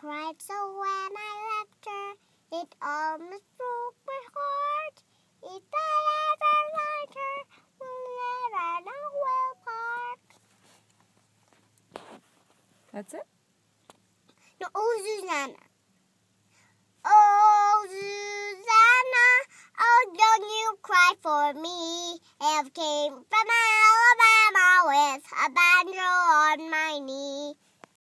cried so when I left her. It almost broke my heart. If I ever find her, we'll never know we'll part. That's it? No, oh, Susanna. Oh, Susanna, oh, don't you cry for me. I came from Alabama with a banjo on my knee.